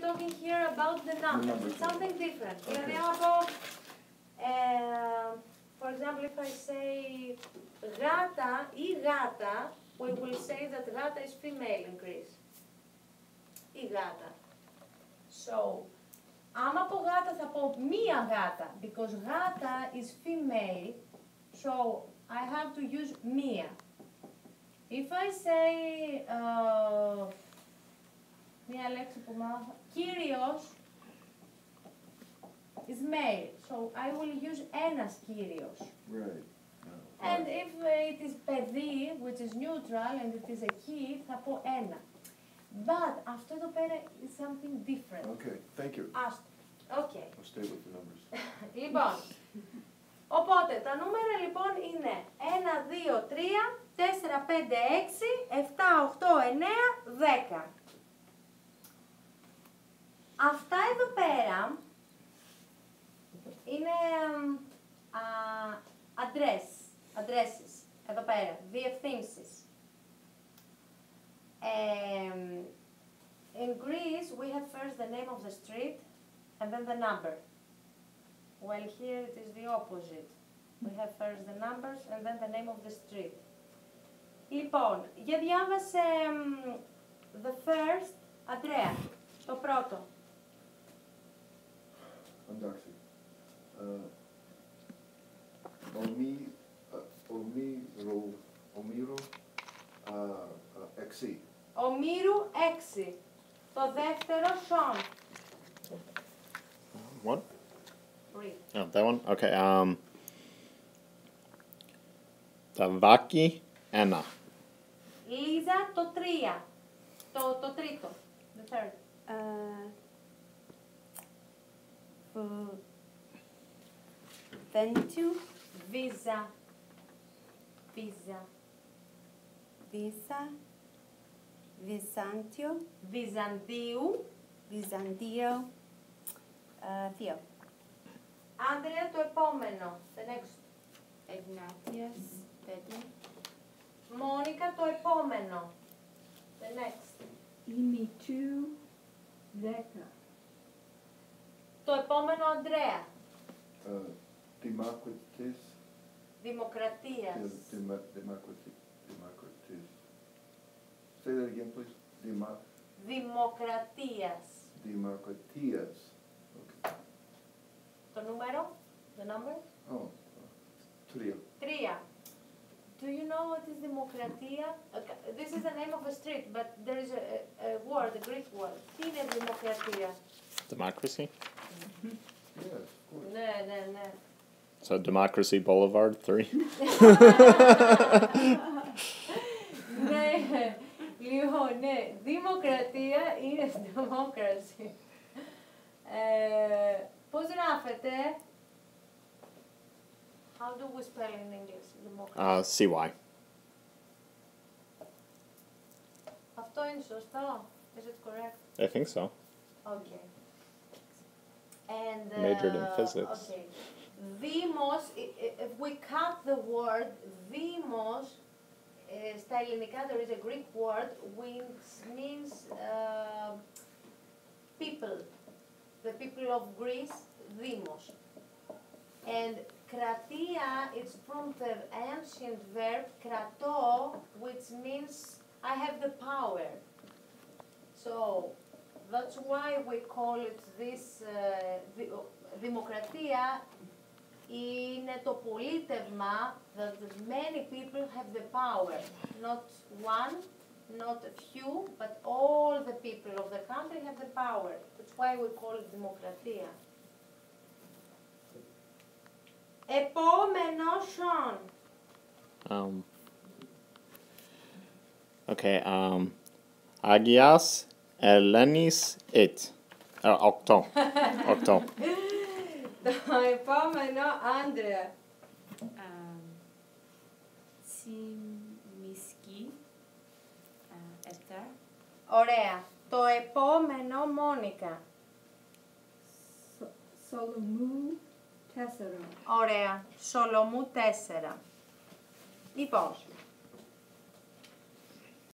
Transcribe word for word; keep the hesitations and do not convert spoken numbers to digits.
talking here about the numbers. numbers, It's something different. Okay. Δηλαδή, άμα πω, uh, for example, if I say γάτα ή γάτα, we will say that γάτα is female in Greece. Ή γάτα. So, άμα πω γάτα θα πω μία γάτα, because γάτα is female, so I have to use μία. If I say, uh, μία λέξη που μάθα, κύριος is male, so I will use ένας κύριος. Right. No. And if it is παιδί, which is neutral, and it is a key, θα πω ένα. But αυτό εδώ πέρα is something different. Okay, thank you. Άστο. Okay. I'll stay with the numbers. Λοιπόν, οπότε τα νούμερα λοιπόν είναι ένα, δύο, τρία, τέσσερα, πέντε, έξι, επτά, οκτώ, εννέα, δέκα. Αυτά εδώ πέρα είναι α, address, addresses, εδώ πέρα, διευθύνσεις. Um, in Greece, we have first the name of the street and then the number. While here it is the opposite. We have first the numbers and then the name of the street. Λοιπόν, για διάβασε um, the first, Αντρέα, το πρώτο. Εντάξει. Uh, ομί, uh, ομίρο, ομίρο, uh, uh, εξή. Ομήρου έξι. Το δεύτερο, Σον. What? Read. Oh, that one? Okay, um... Tavaki Anna. Λίζα, το τρία. Το, το τρίτο. The third. Uh, v- Ventu, Βίζα. Βίζα. Visa, Visantio, Βυζαντίου. Visantio, uh, Theo. Άντρια, το επόμενο. The next. Ignatius, Peter, Μόνικα, το επόμενο. The next. Ημιτού δέκα. Το επόμενο, Ανδρέα. Uh, Δημοκρατής. Δημοκρατίας. Dema- Democracy. Democratis. Say that again, please. Demo- Δημοκρατίας. Democratias. Okay. Το νούμερο. The number. Oh, uh, τρία. Τρία. Do you know what is Δημοκρατία? Okay, this is the name of a street, but there is a, a, a word, a Greek word. Τι είναι Δημοκρατία? Democracy? Yes, of course. Ναι, ναι, ναι. So Democracy Boulevard three? Ναι, λοιπόν, ναι. Δημοκρατία είναι democracy. Ε, πώς γράφεται? How do we spell in English? Democracy. Uh, C Y. Αυτό είναι σωστό? Is it correct? I think so. Okay. And, uh, Majored in physics. Okay. Δήμος, i- i- if we cut the word Δήμος, uh, στα ελληνικά there is a Greek word which means uh, people, the people of Greece, Δήμος. And κρατία, it's from the ancient verb κρατώ, which means I have the power. So, that's why we call it this uh, di- Δημοκρατία είναι το πολίτευμα that many people have the power. Not one, not a few, but all the people of the country have the power. That's why we call it Δημοκρατία. Επόμενο, Sean. Um, okay, um, Agias Elenis it. Uh, Octo. Octo. Το επόμενο, Άντρεα. um, Tsimiski, uh, Esther, Ωραία. Το επόμενο, Μόνικα. Σο- Σολομού τέσσερα. Ωραία. Σολομού τέσσερα. Λοιπόν,